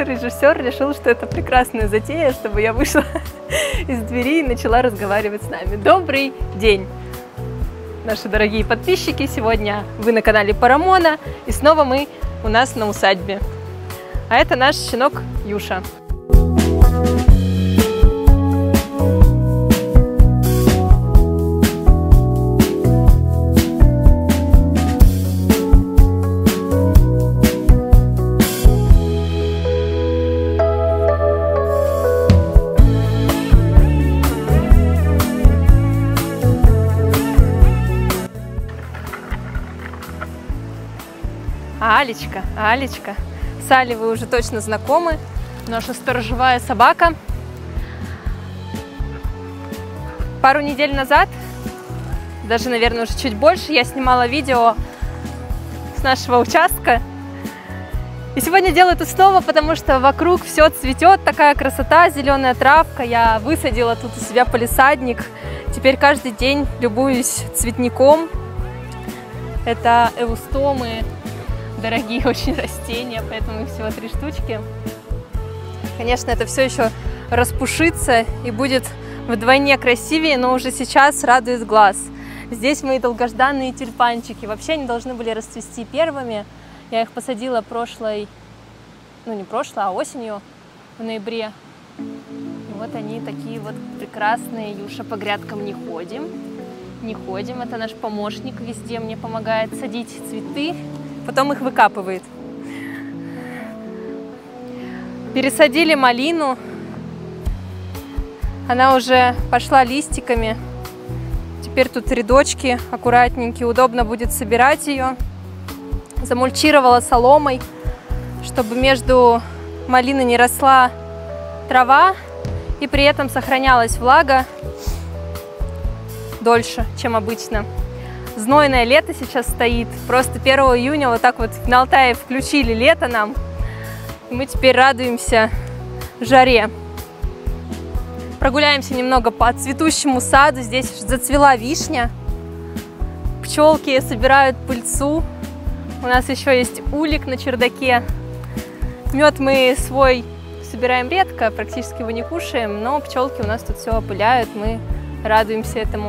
режиссер решил, что это прекрасная затея, чтобы я вышла из двери и начала разговаривать с нами. Добрый день, наши дорогие подписчики! Сегодня вы на канале Парамона, и снова мы у нас на усадьбе. А это наш щенок Юша. Алечка. С Али вы уже точно знакомы. Наша сторожевая собака. Пару недель назад, даже, наверное, уже чуть больше, я снимала видео с нашего участка. И сегодня делаю это снова, потому что вокруг все цветет, такая красота, зеленая травка. Я высадила тут у себя палисадник. Теперь каждый день любуюсь цветником. Это эустомы. Дорогие очень растения, поэтому их всего 3 штучки. Конечно, это все еще распушится и будет вдвойне красивее, но уже сейчас радует глаз. Здесь мои долгожданные тюльпанчики. Вообще они должны были расцвести первыми. Я их посадила осенью, в ноябре. И вот они такие вот прекрасные. Юша, по грядкам не ходим. Это наш помощник, везде мне помогает садить цветы. Потом их выкапывает. Пересадили малину. Она уже пошла листиками. Теперь тут рядочки аккуратненькие. Удобно будет собирать ее. Замульчировала соломой, чтобы между малиной не росла трава. И при этом сохранялась влага дольше, чем обычно. Знойное лето сейчас стоит. Просто 1 июня вот так вот на Алтае включили лето нам. И мы теперь радуемся жаре. Прогуляемся немного по цветущему саду. Здесь зацвела вишня. Пчелки собирают пыльцу. У нас еще есть улик на чердаке. Мед мы свой собираем редко, практически его не кушаем. Но пчелки у нас тут все опыляют. Мы радуемся этому.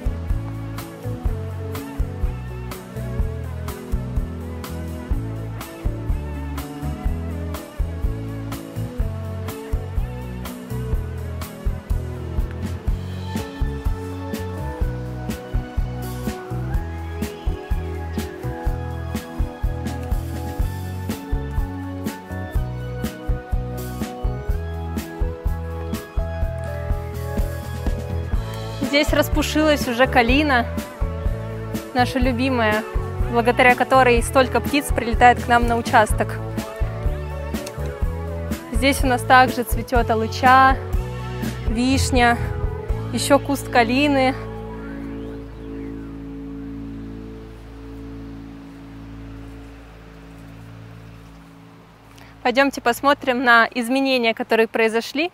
Здесь распушилась уже калина, наша любимая, благодаря которой столько птиц прилетает к нам на участок. Здесь у нас также цветет алыча, вишня, еще куст калины. Пойдемте посмотрим на изменения, которые произошли.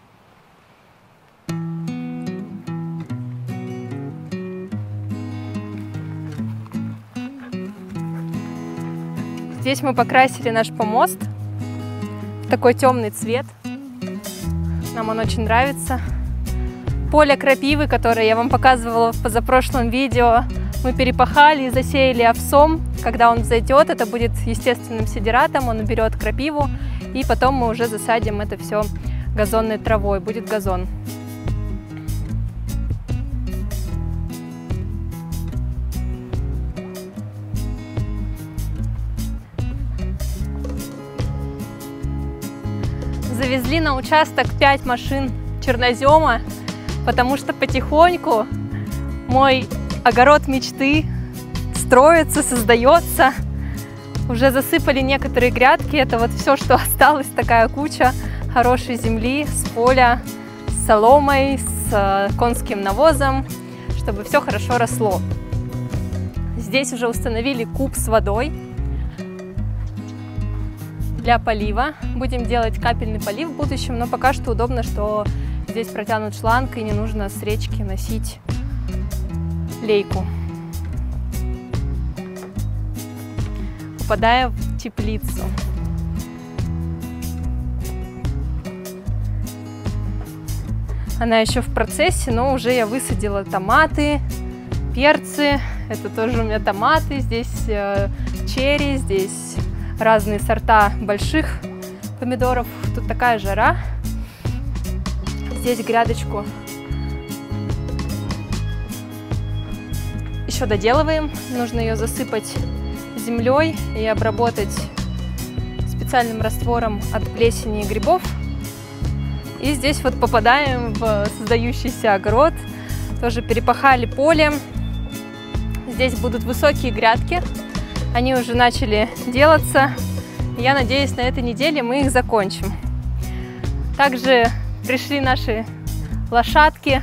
Здесь мы покрасили наш помост в такой темный цвет. Нам он очень нравится. Поле крапивы, которое я вам показывала в позапрошлом видео, мы перепахали и засеяли овсом. Когда он взойдет, это будет естественным сидератом, он уберет крапиву, и потом мы уже засадим это все газонной травой, будет газон. Завезли на участок 5 машин чернозема, потому что потихоньку мой огород мечты строится, создается. Уже засыпали некоторые грядки. Это вот все, что осталось, такая куча хорошей земли с поля, с соломой, с конским навозом, чтобы все хорошо росло. Здесь уже установили куб с водой для полива. Будем делать капельный полив в будущем, но пока что удобно, что здесь протянут шланг и не нужно с речки носить лейку. Попадая в теплицу. она еще в процессе, но уже я высадила томаты, перцы. Это тоже у меня томаты, здесь черри, здесь разные сорта больших помидоров. Тут такая жара. Здесь грядочку еще доделываем. Нужно ее засыпать землей и обработать специальным раствором от плесени и грибов. И здесь вот попадаем в создающийся огород. Тоже перепахали поле. Здесь будут высокие грядки. Они уже начали делаться. Я надеюсь, на этой неделе мы их закончим. Также пришли наши лошадки.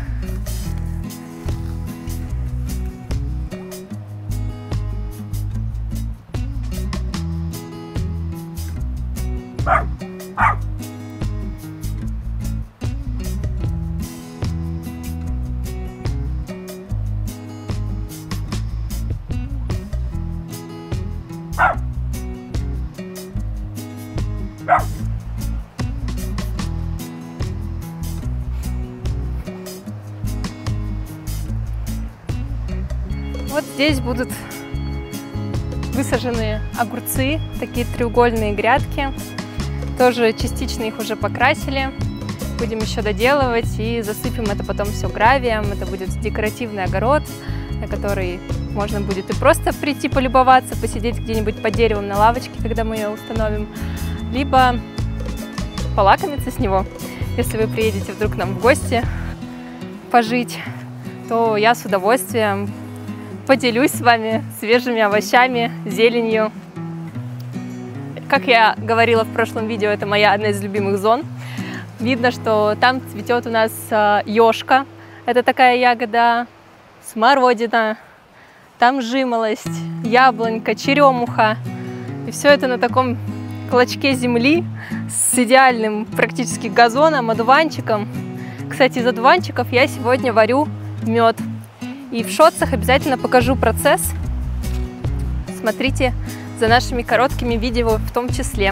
Вот здесь будут высажены огурцы, такие треугольные грядки. Тоже частично их уже покрасили. Будем еще доделывать и засыпем это потом все гравием. Это будет декоративный огород, на который можно будет и просто прийти полюбоваться, посидеть где-нибудь под деревом на лавочке, когда мы ее установим, либо полакомиться с него. Если вы приедете вдруг к нам в гости пожить, то я с удовольствием поделюсь с вами свежими овощами, зеленью. Как я говорила в прошлом видео, это моя одна из любимых зон. Видно, что там цветет у нас ёшка. Это такая ягода, смородина, там жимолость, яблонька, черемуха. И все это на таком клочке земли с идеальным практически газоном, одуванчиком. Кстати, из одуванчиков я сегодня варю мед. И в шотсах обязательно покажу процесс. Смотрите за нашими короткими видео в том числе.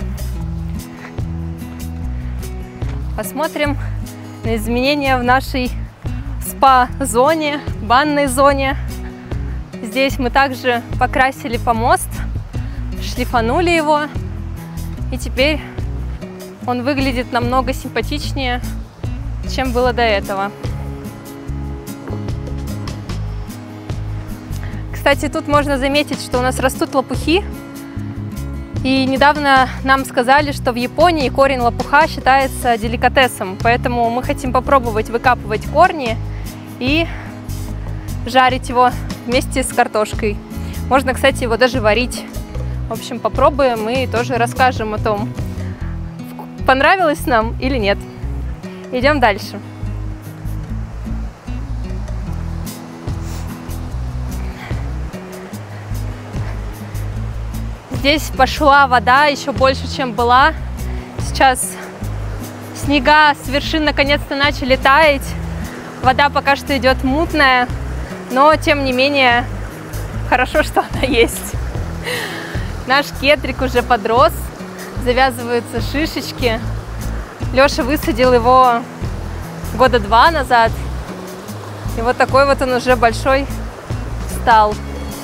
Посмотрим на изменения в нашей спа-зоне, банной зоне. Здесь мы также покрасили помост, шлифанули его. И теперь он выглядит намного симпатичнее, чем было до этого. Кстати, тут можно заметить, что у нас растут лопухи. И недавно нам сказали, что в Японии корень лопуха считается деликатесом. Поэтому мы хотим попробовать выкапывать корни и жарить его вместе с картошкой. Можно, кстати, его даже варить. В общем, попробуем и тоже расскажем о том, понравилось нам или нет. Идем дальше. Здесь пошла вода еще больше, чем была. Сейчас снега с вершин наконец-то начали таять. Вода пока что идет мутная, но тем не менее хорошо, что она есть. Наш кедрик уже подрос, завязываются шишечки. Леша высадил его года 2 назад. И вот такой вот он уже большой стал.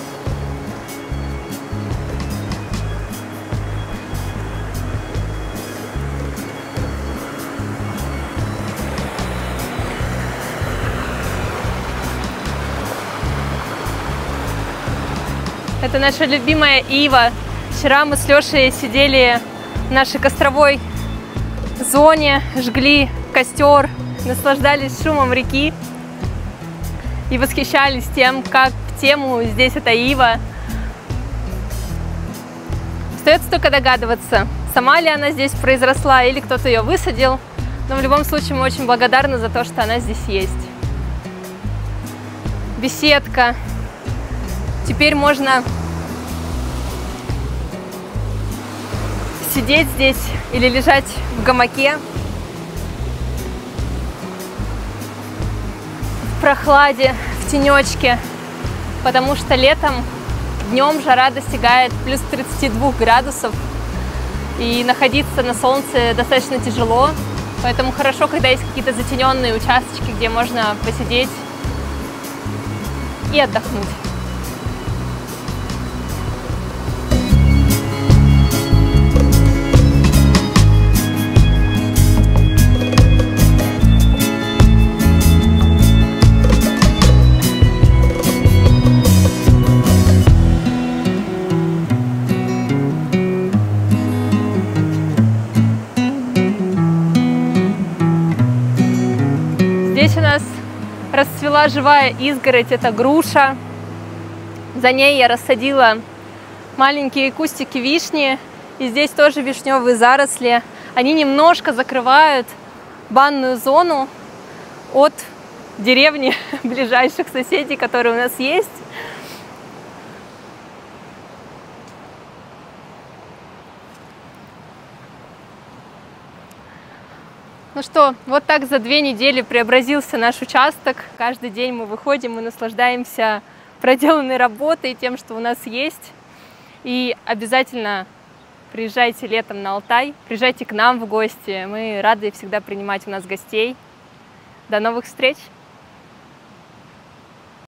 Это наша любимая ива. Вчера мы с Лешей сидели в нашей костровой зоне, жгли костер, наслаждались шумом реки и восхищались тем, как в тему здесь эта ива. Остается только догадываться, сама ли она здесь произросла или кто-то ее высадил. Но в любом случае мы очень благодарны за то, что она здесь есть. Беседка. Теперь можно сидеть здесь или лежать в гамаке в прохладе, в тенечке, потому что летом днем жара достигает плюс 32 градусов, и находиться на солнце достаточно тяжело. Поэтому хорошо, когда есть какие-то затененные участочки, где можно посидеть и отдохнуть. Здесь у нас расцвела живая изгородь, это груша. За ней я рассадила маленькие кустики вишни. И здесь тоже вишневые заросли. Они немножко закрывают банную зону от деревни ближайших соседей, которые у нас есть. Ну что, вот так за 2 недели преобразился наш участок. Каждый день мы выходим и наслаждаемся проделанной работой, тем, что у нас есть. И обязательно приезжайте летом на Алтай, приезжайте к нам в гости. Мы рады всегда принимать у нас гостей. До новых встреч!